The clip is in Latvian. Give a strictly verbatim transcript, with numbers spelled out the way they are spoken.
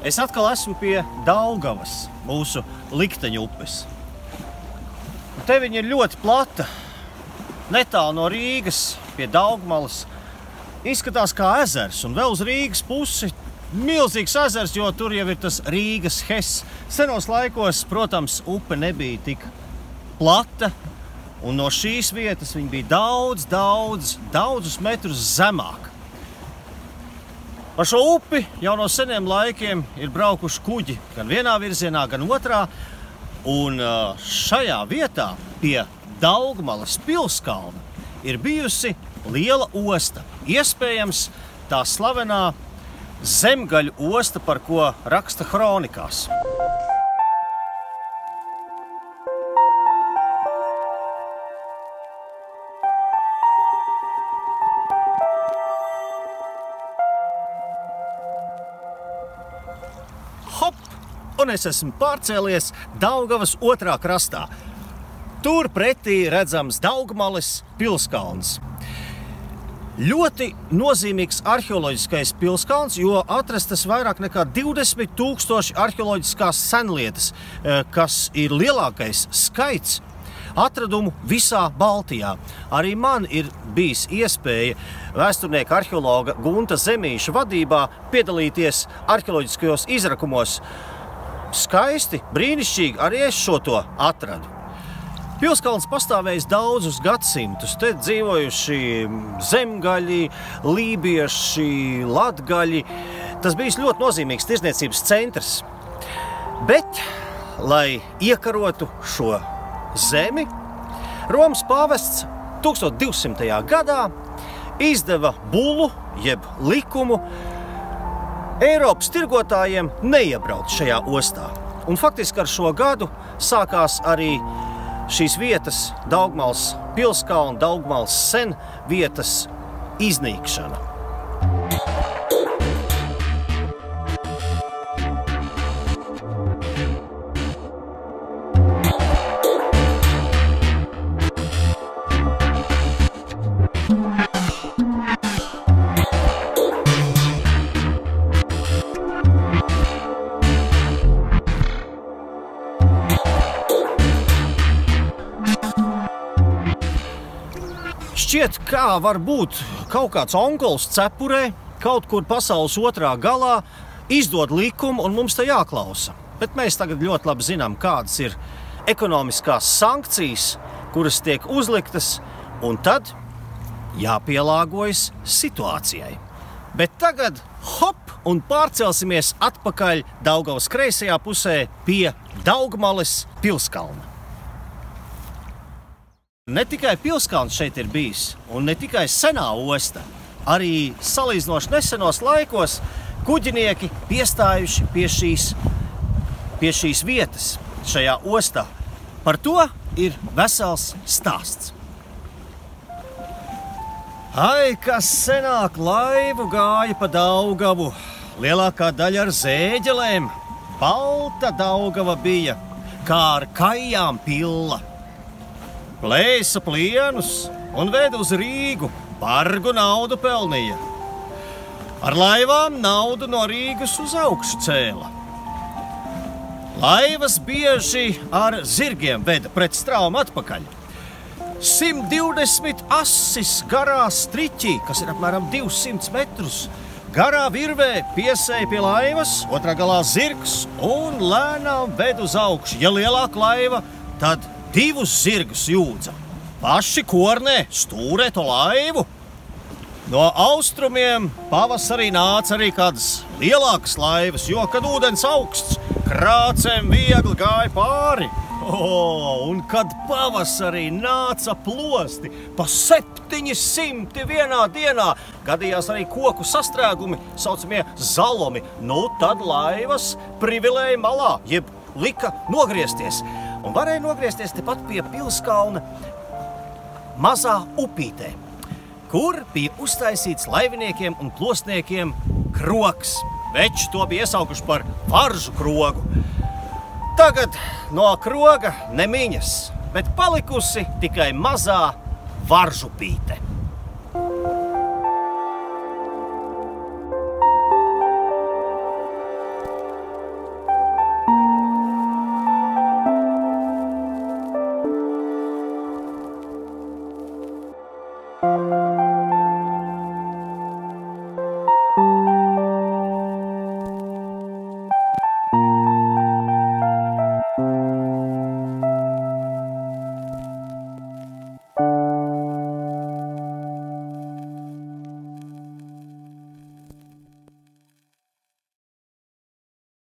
Es atkal esmu pie Daugavas, mūsu likteņu upes. Un te viņa ir ļoti plata, netālu no Rīgas, pie Daugmalas. Izskatās kā ezers, un vēl uz Rīgas pusi milzīgs ezers, jo tur jau ir tas Rīgas Hess. Senos laikos, protams, upe nebija tik plata, un no šīs vietas viņa bija daudz, daudz, daudzus metrus zemāk. Pa šo upi jau no seniem laikiem ir braukuši kuģi gan vienā virzienā, gan otrā, un šajā vietā pie Daugmalas pilskalna ir bijusi liela osta. Iespējams, tā slavenā zemgaļu osta, par ko raksta kronikās. Hop! Un es esmu pārcēlies Daugavas otrā krastā. Tur pretī redzams Daugmalas pilskalns. Ļoti nozīmīgs arheoloģiskais pilskalns, jo atrastas vairāk nekā divdesmit tūkstoši arheoloģiskās senlietas, kas ir lielākais skaits atradumu visā Baltijā. Arī man ir bijis iespēja vēsturnieka arheologa Gunta Zemīša vadībā piedalīties arheoloģiskajos izrakumos. Skaisti, brīnišķīgi, arī es šo to atradu. Pilskalns pastāvējis daudzus gadsimtus. Te dzīvojuši zemgaļi, lībieši, latgaļi. Tas bijis ļoti nozīmīgs tirdzniecības centrs. Bet, lai iekarotu šo zemi, Romas pāvests tūkstoš divsimtajā gadā izdeva bulu, jeb likumu, Eiropas tirgotājiem neiebraukt šajā ostā. Un faktiski ar šo gadu sākās arī šīs vietas, Daugmalas pilskalna, Daugmalas sen vietas iznīkšana. Šķiet, kā var būt kaut kāds onkulis cepurē, kaut kur pasaules otrā galā, izdod likumu un mums te jāklausa. Bet mēs tagad ļoti labi zinām, kādas ir ekonomiskās sankcijas, kuras tiek uzliktas, un tad jāpielāgojas situācijai. Bet tagad hop un pārcelsimies atpakaļ Daugavas kreisajā pusē pie Daugmalas pilskalna. Ne tikai pilskalns šeit ir bijis, un ne tikai senā osta, arī salīdzinoši nesenos laikos kuģinieki piestājuši pie šīs, pie šīs vietas šajā ostā. Par to ir vesels stāsts. Ai, kas senāk laivu gāja pa Daugavu, lielākā daļa ar zēģelēm, balta Daugava bija, kā ar kajām pilla. Plēsa plienus un ved uz Rīgu, bargu naudu pelnīja. Ar laivām naudu no Rīgas uz augšu cēla. Laivas bieži ar zirgiem veda pret straumu atpakaļ. simt divdesmit asis garā striķī, kas ir apmēram divsimt metrus, garā virvē piesēja pie laivas, otrā galā zirgs un lēnām ved uz augšu. Ja lielāka laiva, tad divus zirgus jūdza. Paši kornē stūrē to laivu. No austrumiem pavasarī nāca arī kādas lielākas laivas, jo, kad ūdens augsts, krācēm viegli gāja pāri. O, un kad pavasarī nāca plosti pa septiņi simti vienā dienā, gadījās arī koku sastrēgumi, saucamie zalomi, nu tad laivas privilēja malā, jeb lika nogriezties. Un varēja nogriezties tepat pie pilskalna mazā upītē, kur bija uztaisīts laiviniekiem un plostniekiem krogs. Veči to bija iesaukuši par varžu krogu. Tagad no kroga nemiņas, bet palikusi tikai mazā varžupīte.